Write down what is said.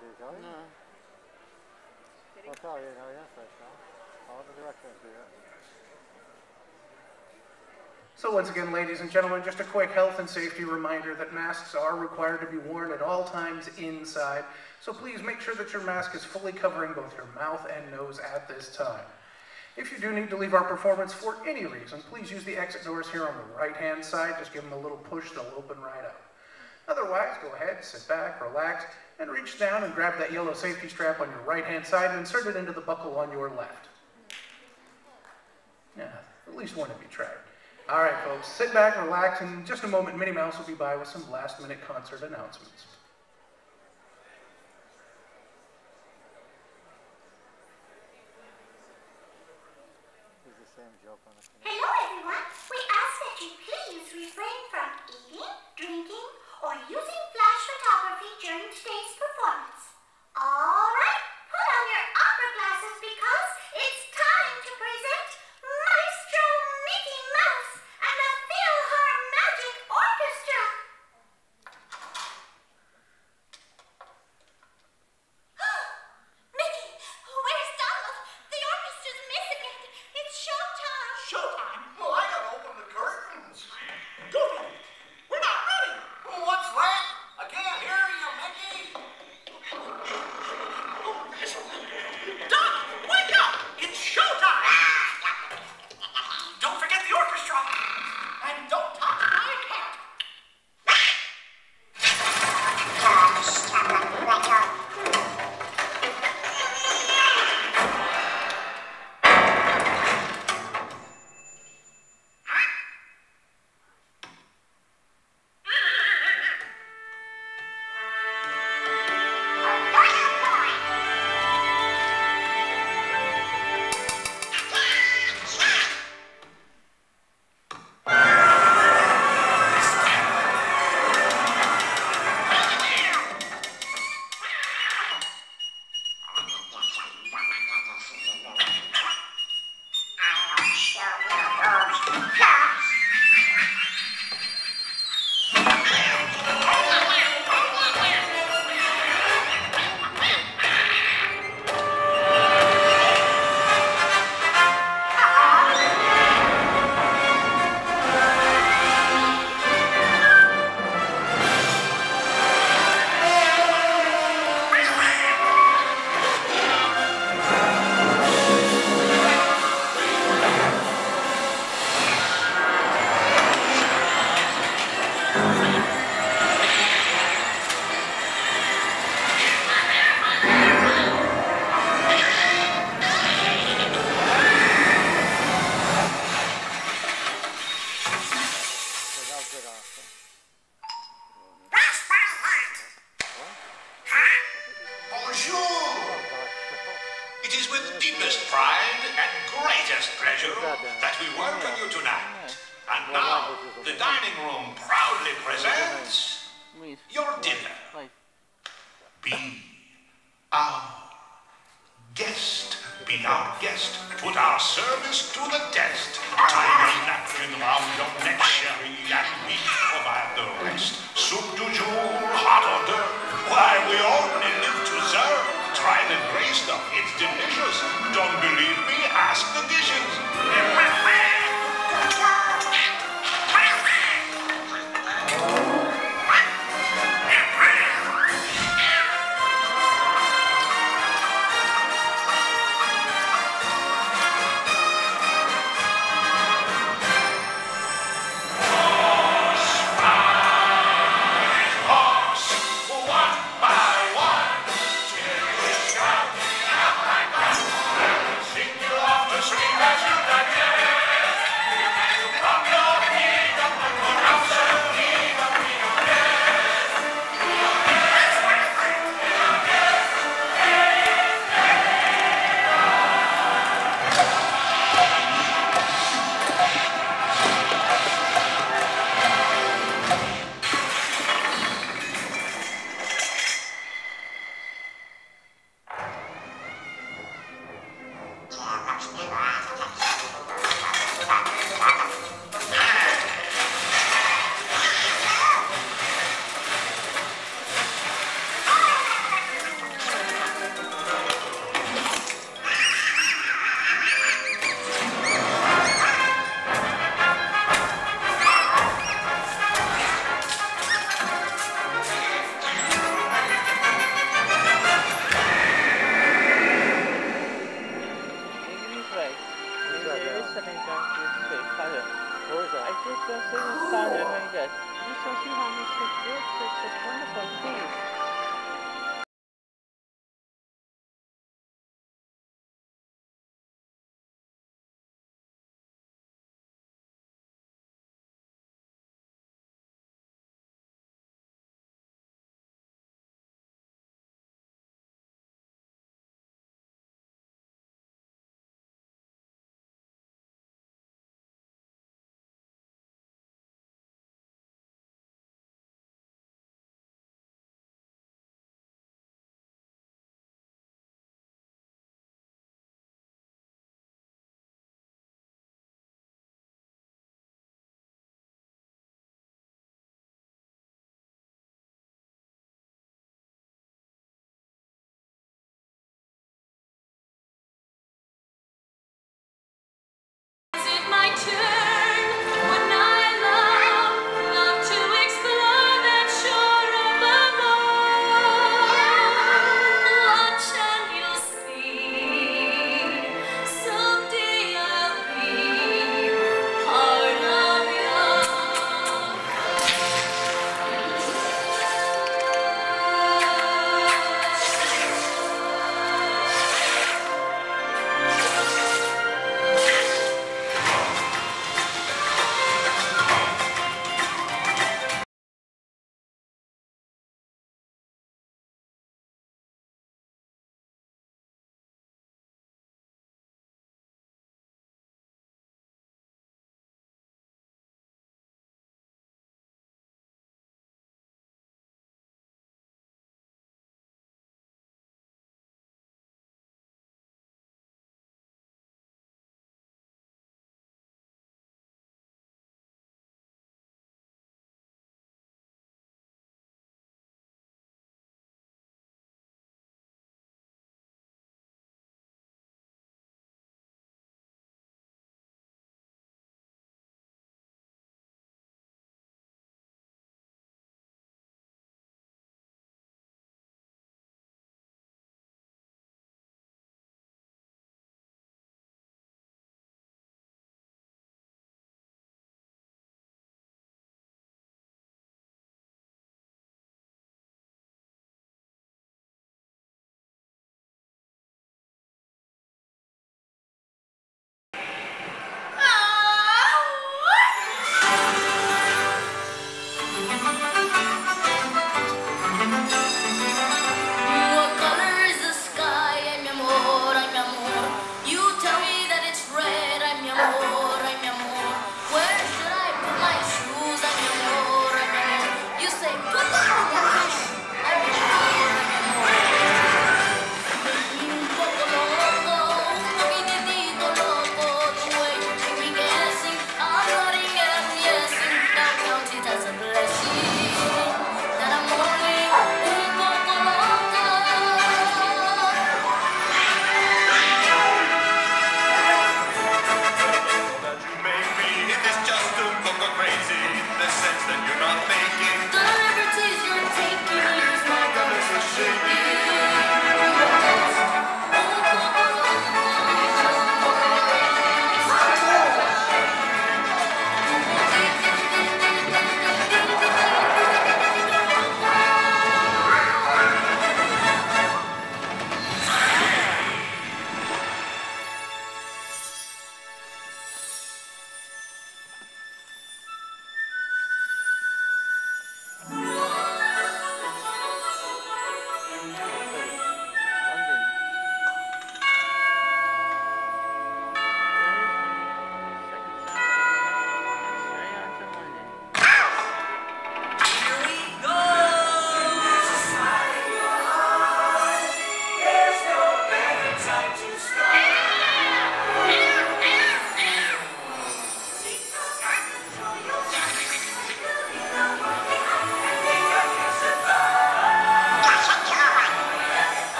dit, har vi? Nej. Vad tar vi när vi jämför? Ja, det verkar inte det. So once again, ladies and gentlemen, just a quick health and safety reminder that masks are required to be worn at all times inside. So please make sure that your mask is fully covering both your mouth and nose at this time. If you do need to leave our performance for any reason, please use the exit doors here on the right-hand side. Just give them a little push, they'll open right up. Otherwise, go ahead, sit back, relax, and reach down and grab that yellow safety strap on your right-hand side and insert it into the buckle on your left. Yeah, at least one of you tried. All right, folks, sit back, relax, and in just a moment, Minnie Mouse will be by with some last-minute concert announcements. Hello, everyone. We ask that you please refrain from eating, drinking, or using flash photography during today's performance. All right, put on your opera glasses because it's time to present Maestro Mickey Mouse and the PhilharMagic Orchestra. Mickey, where's Donald? The orchestra's missing it. It's showtime. Showtime? Well, I gotta open the curtains. Goody! We're not ready! What's that? I can't hear you, Mickey! Donald, wake up! It's showtime! Don't forget the orchestra! And don't touch my hat! It is with deepest pride and greatest pleasure that we welcome you tonight. And now, the dining room proudly presents your dinner. Be our guest. Be our guest. Put our service to the test. Tie your napkin round your neck, sherry and meat provide the rest. Soup du jour, hot hors d'oeuvre. Why, we only live to serve. Try the gray stuff, it's delicious. Don't believe me? Ask the dishes.